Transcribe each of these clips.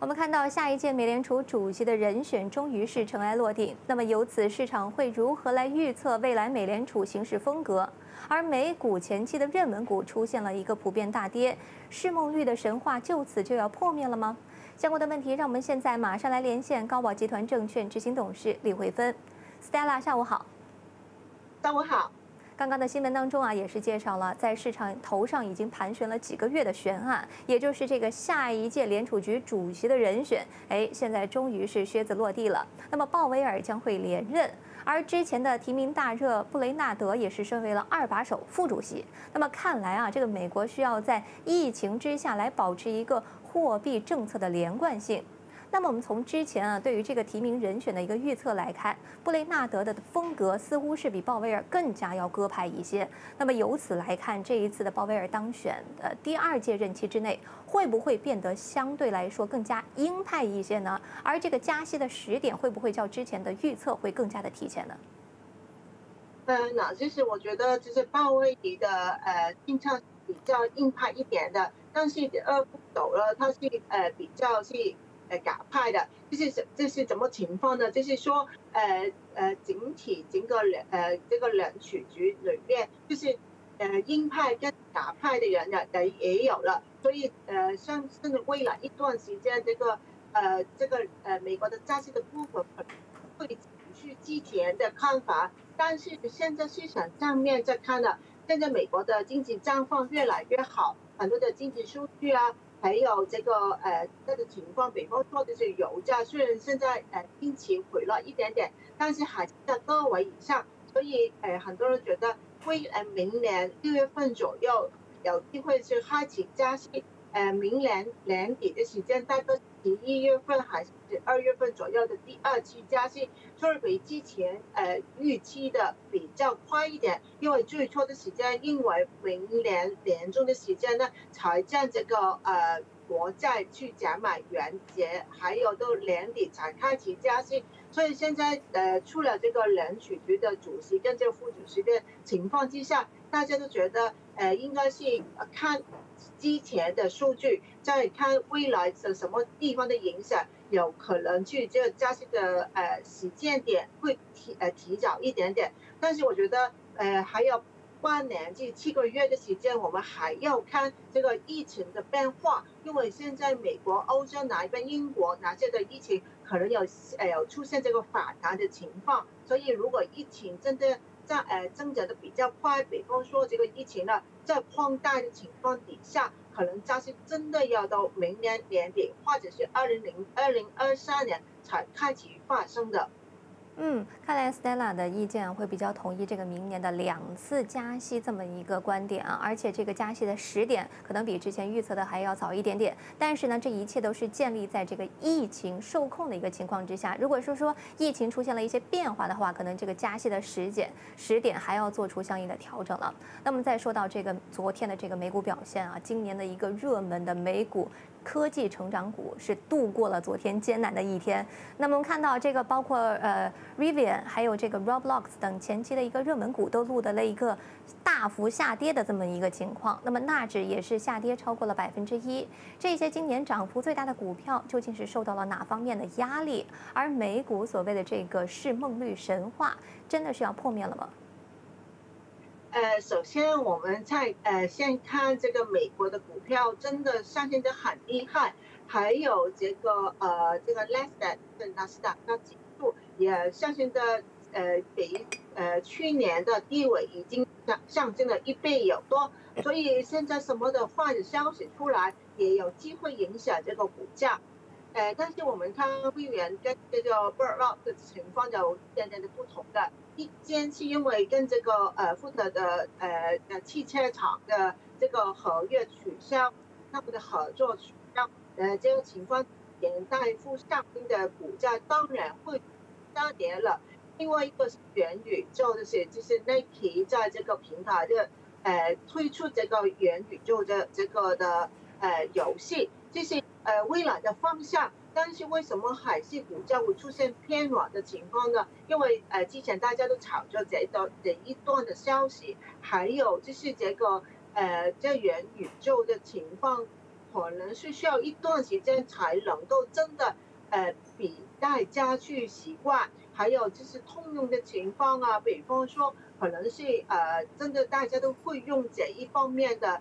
我们看到下一届美联储主席的人选终于是尘埃落定，那么由此市场会如何来预测未来美联储行事风格？而美股前期的热门股出现了一个普遍大跌，市梦率的神话就此就要破灭了吗？相关的问题，让我们现在马上来连线高宝集团证券执行董事李慧芬 ，Stella， 下午好。 下午好。 刚刚的新闻当中啊，也是介绍了在市场头上已经盘旋了几个月的悬案，也就是这个下一届联储局主席的人选，现在终于是靴子落地了。那么鲍威尔将会连任，而之前的提名大热布雷纳德也是升为了2把手副主席。那么看来啊，这个美国需要在疫情之下来保持一个货币政策的连贯性。那么我们从之前啊对于这个提名人选的一个预测来看，布雷纳德的风格似乎是比鲍威尔更加要鸽派一些。那么由此来看，这一次的鲍威尔当选的第2届任期之内，会不会变得相对来说更加鹰派一些呢？而这个加息的时点会不会较之前的预测会更加的提前呢？ 那就是我觉得就是鲍威尔的政策比较鹰派一点的，但是2步走了，他是比较是鸽派的，这是怎么情况呢？就是说整个这个联储局里面，就是鹰派跟鸽派的人也有了，所以像是未来一段时间，这个美国的加息的部分会持续之前的看法，但是现在市场上面在看了，现在美国的经济状况越来越好，很多的经济数据啊。还有这个情况，比方说就是油价，虽然现在近期回了一点点，但是还是在高位以上，所以很多人觉得明年6月份左右有机会是开始加息，明年年底的时间大概11月份还是12月份左右的第2期加息，所以比之前预期的比较快一点，因为最初的时间，因为明年年中的时间呢，才将这个国债去减买元节，还有到年底才开始加息，所以现在除了这个联储局的主席跟这个副主席的情况之下，大家都觉得应该是看之前的数据，再看未来的什么地方的影响，有可能去这个加息的时间点会提早一点点，但是我觉得还有半年至7个月的时间，我们还要看这个疫情的变化，因为现在美国、欧洲哪一边、英国哪些的疫情可能有出现这个反弹的情况，所以如果疫情真的增长的比较快，比方说这个疫情呢在扩大的情况底下，可能加息真的要到明年年底，或者是2023年才开始发生的。 看来 Stella 的意见会比较同意这个明年的2次加息这么一个观点啊，而且这个加息的时点可能比之前预测的还要早一点点。但是呢，这一切都是建立在这个疫情受控的一个情况之下。如果说疫情出现了一些变化的话，可能这个加息的时点还要做出相应的调整了。那么再说到这个昨天的这个美股表现啊，今年的一个热门的美股科技成长股是度过了昨天艰难的一天。那么我们看到这个包括Rivian 还有这个 Roblox 等前期的一个热门股都录得了一个大幅下跌的这么一个情况。那么纳指也是下跌超过了1%。这些今年涨幅最大的股票究竟是受到了哪方面的压力？而美股所谓的这个市梦率神话，真的是要破灭了吗？ 首先我们先看这个美国的股票真的上升得很厉害，还有这个纳斯达克指数也上升的比去年的低位已经上升了1倍有多，所以现在什么的坏的消息出来，也有机会影响这个股价。但是我们看汇源跟这个 BlackRock 的情况有一点点的不同的。一间是因为跟这个福特的汽车厂的这个合约取消，他们的合作取消，这个情况连带负上升的股价当然会下跌了。另外一个是元宇宙，就是Nike 在这个平台的推出这个元宇宙的这个的游戏，这是未来的方向。但是为什么还是股价会出现偏软的情况呢？因为之前大家都炒着这一段的消息，还有就是这个元宇宙的情况可能是需要一段时间才能够真的比大家去习惯，还有就是通用的情况啊，比方说可能是真的大家都会用这一方面的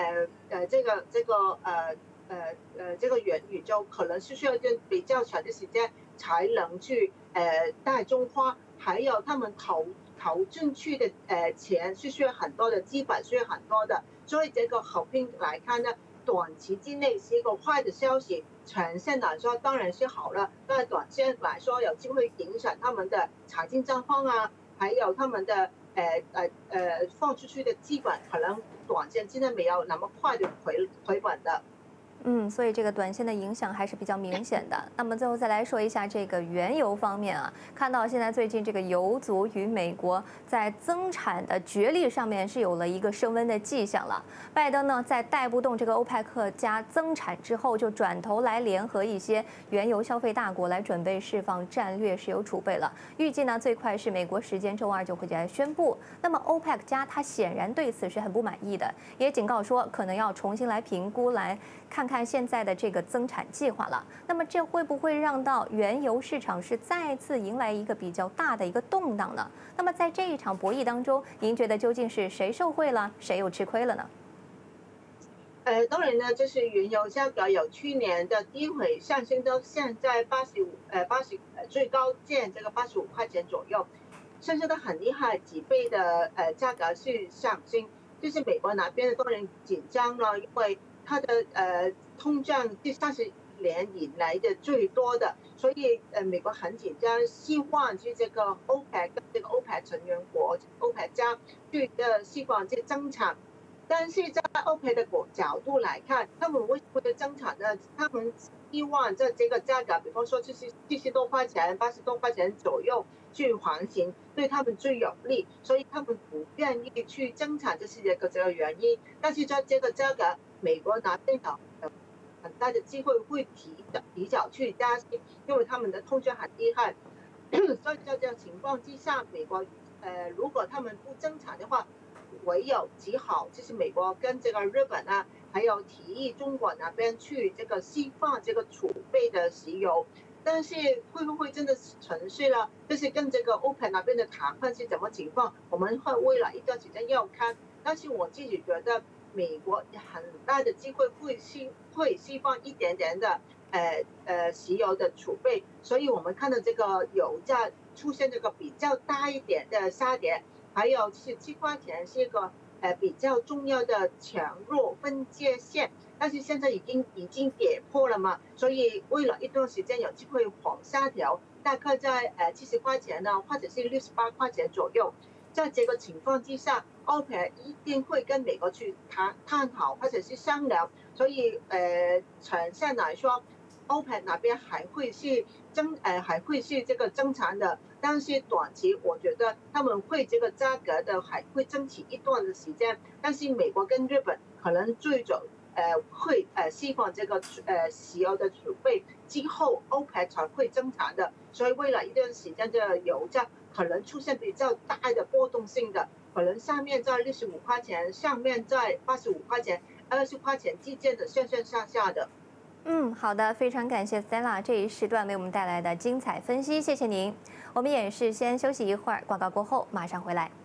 这个元宇宙，可能是需要一段比较长的时间才能去大众化，还有他们投进去的钱是需要很多的资本，需要很多的，所以这个合并来看呢，短期之内是一个坏的消息，长线来说当然是好了，但短线来说有机会影响他们的财经状况啊，还有他们的放出去的资本，可能短线之内没有那么快的回本的。 所以这个短线的影响还是比较明显的。那么最后再来说一下这个原油方面啊，看到现在最近这个油族与美国在增产的角力上面是有了一个升温的迹象了。拜登呢在带不动这个欧佩克加增产之后，就转头来联合一些原油消费大国来准备释放战略石油储备了。预计呢最快是美国时间周二就会来宣布。那么欧佩克加它显然对此是很不满意的，也警告说可能要重新来评估，来看看现在的这个增产计划了。那么这会不会让到原油市场是再次迎来一个比较大的一个动荡呢？那么在这一场博弈当中，您觉得究竟是谁受惠了，谁又吃亏了呢？ 当然呢，就是原油价格有去年的低位上升到现在最高见这个85块钱左右，上升的很厉害，几倍的价格是上升。就是美国那边的当然紧张了，因为它的通胀是30年以来的最多的，所以美国很紧张，希望去这个欧佩跟这个欧佩成员国欧佩加去希望去增产。但是在欧佩的角度来看，他们为什么会增产呢？他们希望在这个价格，比方说70多块钱、80多块钱左右去航行，对他们最有利，所以他们不愿意去增产，这是这个原因。但是在这个价格，美国那边有很大的机会会提早去加息，因为他们的通胀很厉害。所以在这个情况之下，美国如果他们不增产的话，唯有只好就是美国跟这个日本啊，还有提议中国那边去这个释放这个储备的石油，但是会不会真的成事了？就是跟这个欧佩那边的谈判是怎么情况，我们会未来一段时间要看。但是我自己觉得，美国很大的机会会释放一点点的石油的储备，所以我们看到这个油价出现这个比较大一点的下跌。还有7块钱是一个比较重要的强弱分界线，但是现在已经跌破了嘛，所以未来一段时间有机会往下调，大概在70块钱呢，或者是68块钱左右。在这个情况之下，欧佩一定会跟美国去探讨或者是商量，所以长线来说，欧佩那边还会是这个增产的。但是短期我觉得他们会这个价格的还会争取一段的时间，但是美国跟日本可能最早会释放这个石油的储备之后，欧佩才会增产的，所以未来一段时间的油价可能出现比较大的波动性的，可能上面在65块钱，上面在85块钱、20块钱之间的上上下的。 好的，非常感谢 Stella 这一时段为我们带来的精彩分析，谢谢您。我们也是先休息一会儿，广告过后马上回来。